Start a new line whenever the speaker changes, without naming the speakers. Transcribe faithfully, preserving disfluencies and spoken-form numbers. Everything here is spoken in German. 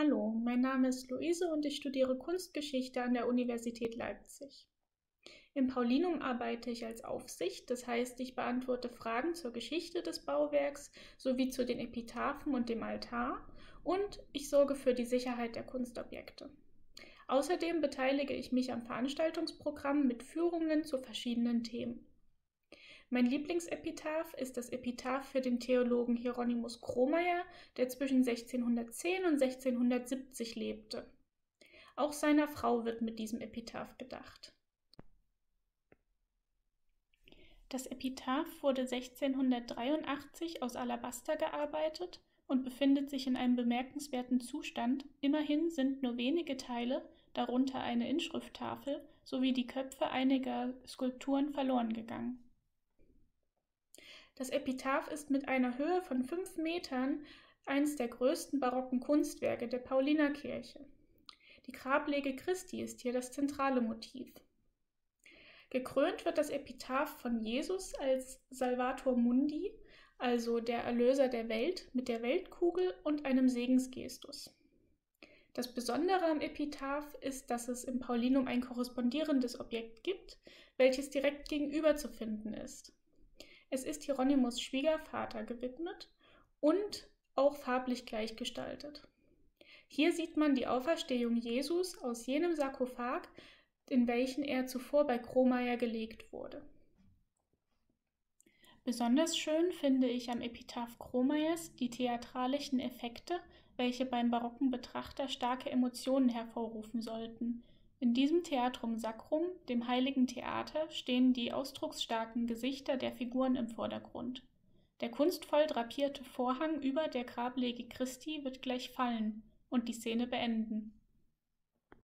Hallo, mein Name ist Luise und ich studiere Kunstgeschichte an der Universität Leipzig. Im Paulinum arbeite ich als Aufsicht, das heißt, ich beantworte Fragen zur Geschichte des Bauwerks sowie zu den Epitaphen und dem Altar und ich sorge für die Sicherheit der Kunstobjekte. Außerdem beteilige ich mich am Veranstaltungsprogramm mit Führungen zu verschiedenen Themen. Mein Lieblingsepitaph ist das Epitaph für den Theologen Hieronymus Kromayer, der zwischen sechzehnhundertzehn und sechzehnhundertsiebzig lebte. Auch seiner Frau wird mit diesem Epitaph gedacht. Das Epitaph wurde sechzehnhundertdreiundachtzig aus Alabaster gearbeitet und befindet sich in einem bemerkenswerten Zustand. Immerhin sind nur wenige Teile, darunter eine Inschrifttafel, sowie die Köpfe einiger Skulpturen verloren gegangen. Das Epitaph ist mit einer Höhe von fünf Metern eines der größten barocken Kunstwerke der Paulinerkirche. Die Grablege Christi ist hier das zentrale Motiv. Gekrönt wird das Epitaph von Jesus als Salvator Mundi, also der Erlöser der Welt, mit der Weltkugel und einem Segensgestus. Das Besondere am Epitaph ist, dass es im Paulinum ein korrespondierendes Objekt gibt, welches direkt gegenüber zu finden ist. Es ist Hieronymus' Schwiegervater gewidmet und auch farblich gleich gestaltet. Hier sieht man die Auferstehung Jesus aus jenem Sarkophag, in welchen er zuvor bei Kromayer gelegt wurde. Besonders schön finde ich am Epitaph Kromeyers die theatralischen Effekte, welche beim barocken Betrachter starke Emotionen hervorrufen sollten. In diesem Theatrum Sacrum, dem heiligen Theater, stehen die ausdrucksstarken Gesichter der Figuren im Vordergrund. Der kunstvoll drapierte Vorhang über der Grablege Christi wird gleich fallen und die Szene beenden.